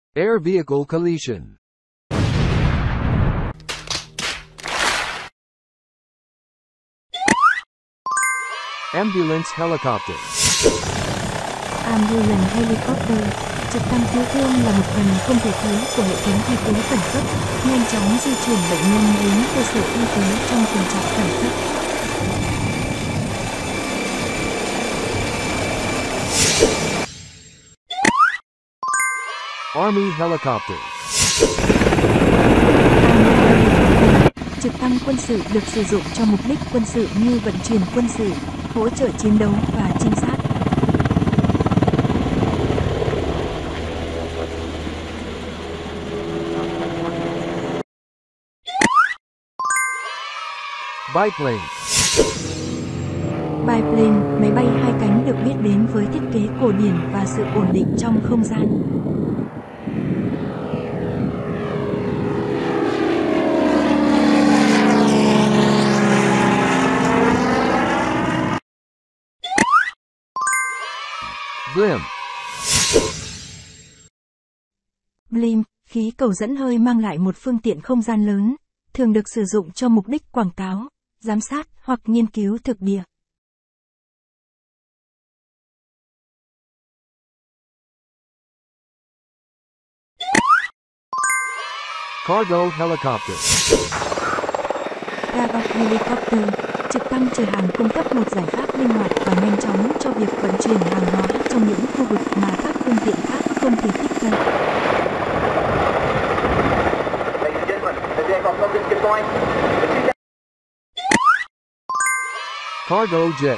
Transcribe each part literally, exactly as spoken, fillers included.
Air vehicle collision. Ambulance helicopter. Ambulance helicopter. Trực thăng cứu thương là một phần không thể thiếu của hệ thống y tế khẩn cấp, nhanh chóng di chuyển bệnh nhân đến cơ sở y tế trong tình trạng khẩn cấp. Army helicopter. Trực thăng quân sự được sử dụng cho mục đích quân sự như vận chuyển quân sự, hỗ trợ chiến đấu và trinh sát. Biplane. Biplane, máy bay hai cánh được biết đến với thiết kế cổ điển và sự ổn định trong không gian. Blimp. Blimp, khí cầu dẫn hơi mang lại một phương tiện không gian lớn, thường được sử dụng cho mục đích quảng cáo, giám sát hoặc nghiên cứu thực địa. Cargo helicopter. Cargo helicopter, trực thăng chở hàng cung cấp một giải pháp linh hoạt và nhanh chóng cho việc vận chuyển hàng hóa trong những khu vực mà các phương tiện khác không thể tiếp cận. Cargo jet.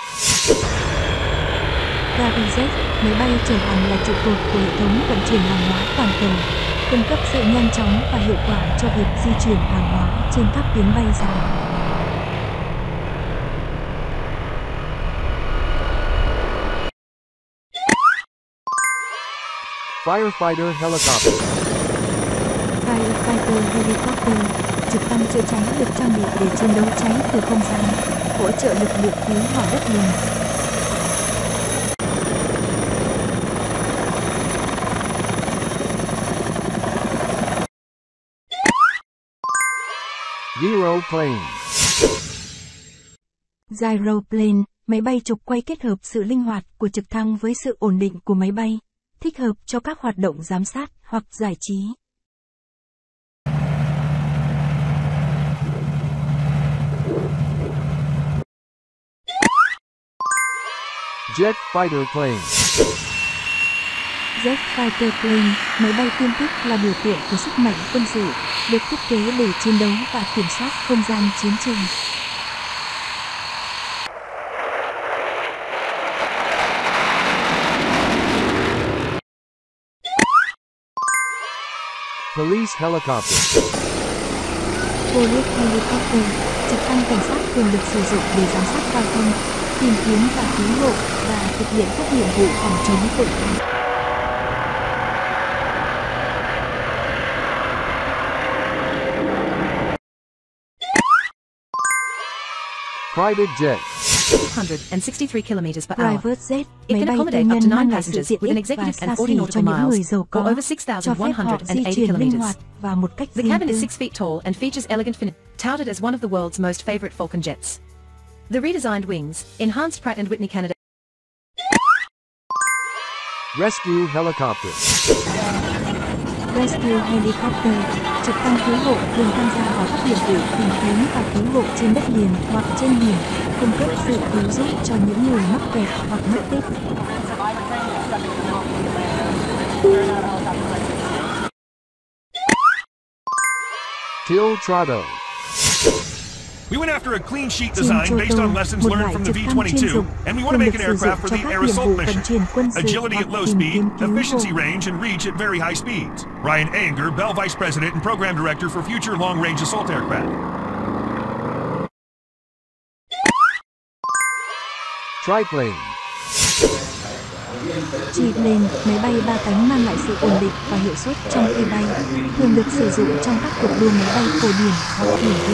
Cargo jet, máy bay chở hàng là trụ cột của hệ thống vận chuyển hàng hóa toàn cầu, cung cấp sự nhanh chóng và hiệu quả cho việc di chuyển hàng hóa trên các tuyến bay dài. Firefighter helicopter. Firefighter helicopter, trực thăng chữa cháy được trang bị để chiến đấu cháy từ không gian, hỗ trợ lực lượng cứu hỏa đất liền. Gyroplane. Gyroplane, máy bay trục quay kết hợp sự linh hoạt của trực thăng với sự ổn định của máy bay, thích hợp cho các hoạt động giám sát hoặc giải trí. Jet fighter plane. Jet fighter plane, máy bay tiêm kích là biểu tượng của sức mạnh quân sự, được thiết kế để chiến đấu và kiểm soát không gian chiến trường. Police helicopter. Police helicopter, trực thăng cảnh sát thường được sử dụng để giám sát giao thông, tìm kiếm và cứu hộ và thực hiện các nhiệm vụ phòng chống tội phạm. Private jet. two hundred sixty-three kilometers per hour. Private jet, It máy can bay tư accommodate up to nhân mang nine lại sự passengers tiện with an ích và executive xa and xỉ forty cho nautical những người miles, giàu or có, over six cho thousand phép one họ hundred di eighty chuyển linh kilometers. hoạt và một cách The riêng cabin tư. is six feet tall and features elegant finish, touted as one of the world's most favorite Falcon jets. The redesigned wings, enhanced Pratt and Whitney Canada. Rescue helicopter. Rescue helicopter, trực thăng cứu hộ thường tham gia vào các nhiệm vụ tìm kiếm và cứu hộ trên đất liền hoặc trên biển, cung cấp sự cứu giúp cho những người mắc kẹt hoặc mất tích. Tiltroto. We went after a clean sheet design based on lessons learned from the V twenty-two, and we want to make an aircraft for the air assault mission. Agility at low speed, efficiency range, and reach at very high speeds. Ryan Anger, Bell Vice President and Program Director for future long-range assault aircraft. Triplane. Triplane, máy bay ba cánh mang lại sự ổn định và hiệu suất trong khi bay, thường được sử dụng trong các cuộc đua máy bay cổ điển hoặc hiển vi.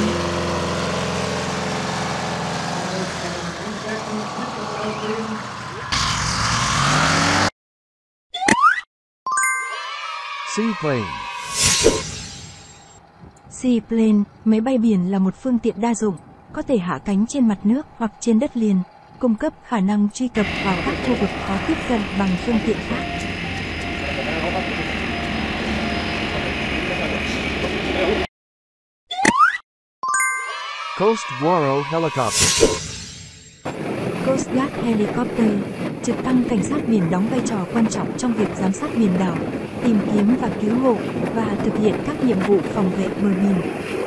Seaplane. Seaplane, máy bay biển là một phương tiện đa dụng, có thể hạ cánh trên mặt nước hoặc trên đất liền, cung cấp khả năng truy cập vào các khu vực khó tiếp cận bằng phương tiện khác. Coast Guard Helicopter. Coast Guard Helicopter, trực thăng cảnh sát biển đóng vai trò quan trọng trong việc giám sát biển đảo, tìm kiếm và cứu hộ, và thực hiện các nhiệm vụ phòng vệ bờ biển.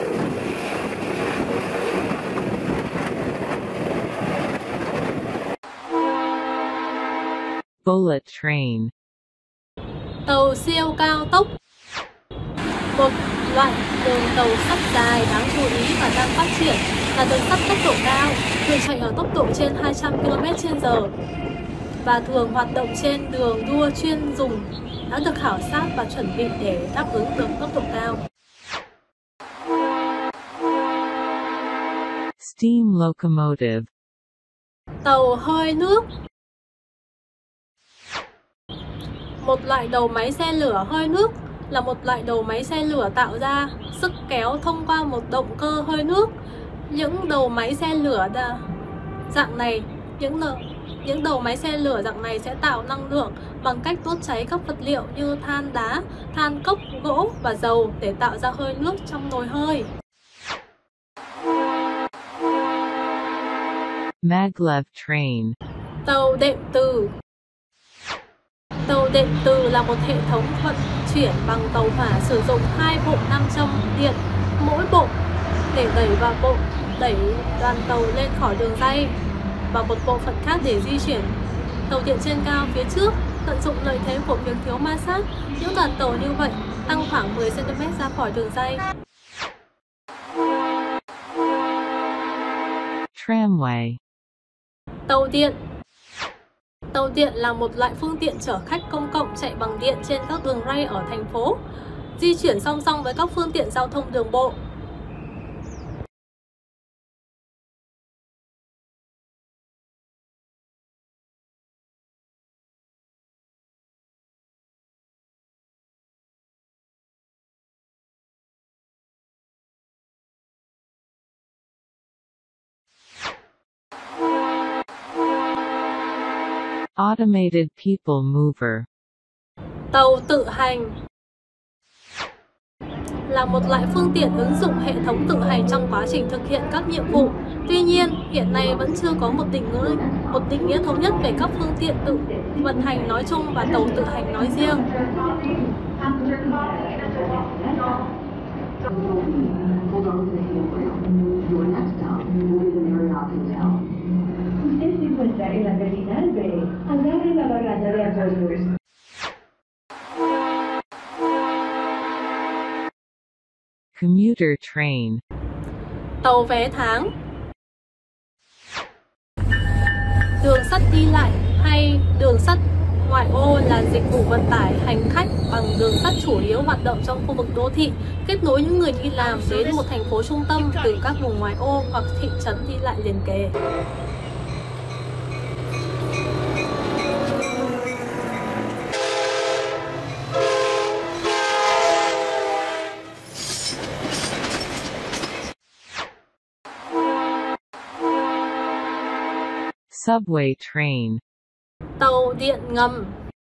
Bullet train. Tàu siêu cao tốc. Một loại đường tàu sắt dài đáng chú ý và đang phát triển là đường sắt tốc độ cao, thường chạy ở tốc độ trên hai trăm ki lô mét trên giờ và thường hoạt động trên đường đua chuyên dùng, đã được khảo sát và chuẩn bị để đáp ứng được tốc độ cao. Steam locomotive. Tàu hơi nước. Một loại đầu máy xe lửa hơi nước là một loại đầu máy xe lửa tạo ra sức kéo thông qua một động cơ hơi nước. Những đầu máy xe lửa đa, dạng này, những đầu, những đầu máy xe lửa dạng này sẽ tạo năng lượng bằng cách đốt cháy các vật liệu như than đá, than cốc, gỗ và dầu để tạo ra hơi nước trong nồi hơi. Maglev train. Tàu đệm từ. Tàu đệm từ là một hệ thống vận chuyển bằng tàu hỏa sử dụng hai bộ nam châm điện mỗi bộ để đẩy vào bộ đẩy đoàn tàu lên khỏi đường ray và một bộ phận khác để di chuyển tàu điện trên cao phía trước, tận dụng lợi thế của việc thiếu ma sát. Những đoàn tàu như vậy tăng khoảng mười xăng ti mét ra khỏi đường ray. Tramway. Tàu điện. Tàu điện là một loại phương tiện chở khách công cộng chạy bằng điện trên các đường ray ở thành phố, di chuyển song song với các phương tiện giao thông đường bộ. Automated people mover. Tàu tự hành là một loại phương tiện ứng dụng hệ thống tự hành trong quá trình thực hiện các nhiệm vụ. Tuy nhiên, hiện nay vẫn chưa có một định nghĩa, một định nghĩa thống nhất về các phương tiện tự vận hành nói chung và tàu tự hành nói riêng. Commuter train. Tàu vé tháng. Đường sắt đi lại hay đường sắt ngoại ô là dịch vụ vận tải hành khách bằng đường sắt chủ yếu hoạt động trong khu vực đô thị, kết nối những người đi làm đến một thành phố trung tâm từ các vùng ngoại ô hoặc thị trấn đi lại liền kề. Subway train. Tàu điện ngầm.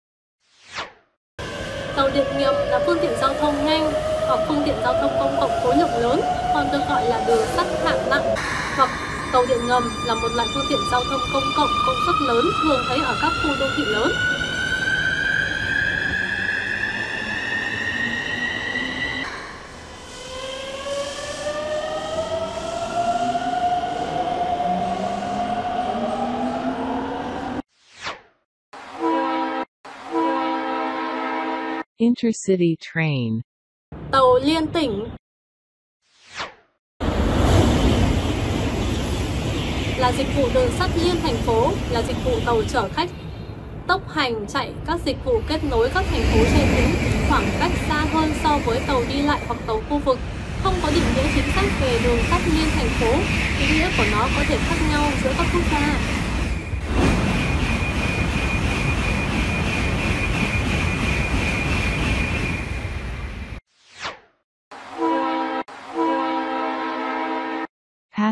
Tàu điện ngầm là phương tiện giao thông nhanh hoặc phương tiện giao thông công cộng khối lượng lớn, còn được gọi là đường sắt hạng nặng. Hoặc tàu điện ngầm là một loại phương tiện giao thông công cộng công suất lớn thường thấy ở các khu đô thị lớn. Intercity train. Tàu liên tỉnh là dịch vụ đường sắt liên thành phố, là dịch vụ tàu chở khách tốc hành chạy các dịch vụ kết nối các thành phố trên những khoảng cách xa hơn so với tàu đi lại hoặc tàu khu vực. Không có định nghĩa chính xác về đường sắt liên thành phố, ý nghĩa của nó có thể khác nhau giữa các quốc gia.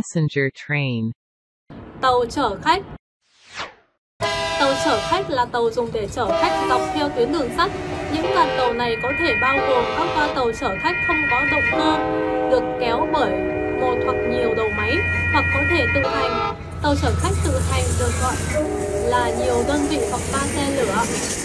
Passenger train. Tàu chở khách. Tàu chở khách là tàu dùng để chở khách dọc theo tuyến đường sắt. Những đoàn tàu này có thể bao gồm các toa tàu chở khách không có động cơ, được kéo bởi một hoặc nhiều đầu máy, hoặc có thể tự hành. Tàu chở khách tự hành được gọi là nhiều đơn vị hoặc ba xe lửa.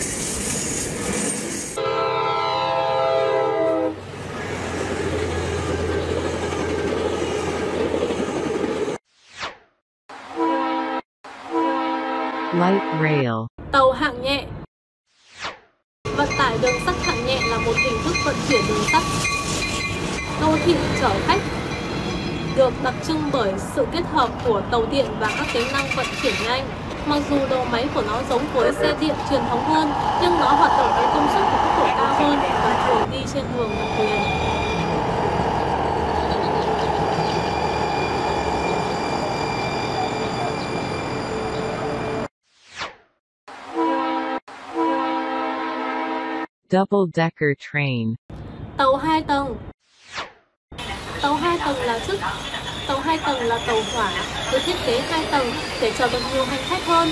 Light rail. Tàu hạng nhẹ. Vận tải đường sắt hạng nhẹ là một hình thức vận chuyển đường sắt đô thị chở khách được đặc trưng bởi sự kết hợp của tàu điện và các tính năng vận chuyển nhanh. Mặc dù đầu máy của nó giống với xe điện truyền thống hơn, nhưng nó hoạt động với công suất và tốc độ cao hơn và thường đi trên đường đặc quyền. Double-decker train. Tàu hai tầng. Tàu hai tầng là chức. Tàu hai tầng là tàu hỏa được thiết kế hai tầng để chở được nhiều hành khách hơn.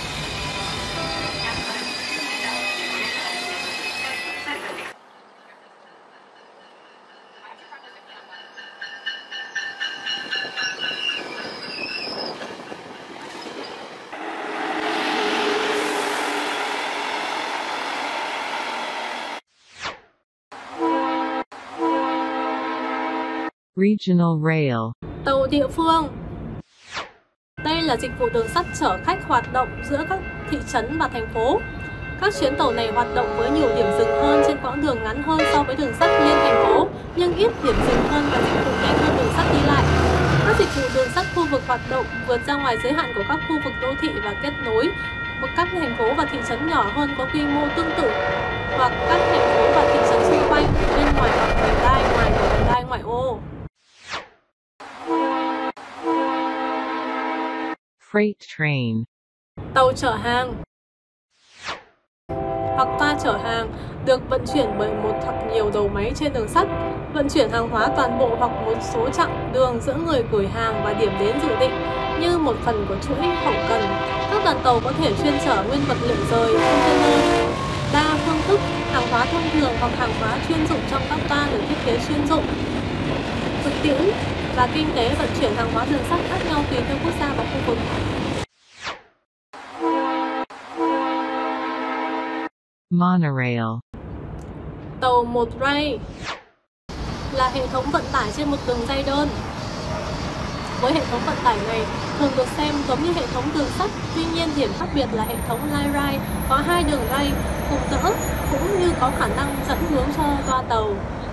Regional rail. Tàu địa phương. Đây là dịch vụ đường sắt chở khách hoạt động giữa các thị trấn và thành phố. Các chuyến tàu này hoạt động với nhiều điểm dừng hơn trên quãng đường ngắn hơn so với đường sắt liên thành phố, nhưng ít điểm dừng hơn và dịch vụ nhanh hơn đường sắt đi lại. Các dịch vụ đường sắt khu vực hoạt động vượt ra ngoài giới hạn của các khu vực đô thị và kết nối với các thành phố và thị trấn nhỏ hơn có quy mô tương tự, hoặc các thành phố và thị trấn xung quanh bên ngoài hoặc vành đai ngoài của vành đai ngoại ô. Freight train. Tàu chở hàng hoặc toa chở hàng được vận chuyển bởi một hoặc nhiều đầu máy trên đường sắt, vận chuyển hàng hóa toàn bộ hoặc một số chặng đường giữa người gửi hàng và điểm đến dự định như một phần của chuỗi hậu cần. Các đoàn tàu có thể chuyên chở nguyên vật liệu rời, container, đa phương thức, hàng hóa thông thường hoặc hàng hóa chuyên dụng trong các toa được thiết kế chuyên dụng. Thực tiễn và kinh tế vận chuyển hàng hóa đường sắt khác nhau tùy theo quốc gia và khu vực. Monorail. Tàu một ray là hệ thống vận tải trên một đường ray đơn. Với hệ thống vận tải này thường được xem giống như hệ thống đường sắt, tuy nhiên điểm khác biệt là hệ thống light rail có hai đường ray cùng đỡ cũng như có khả năng dẫn hướng cho toa tàu.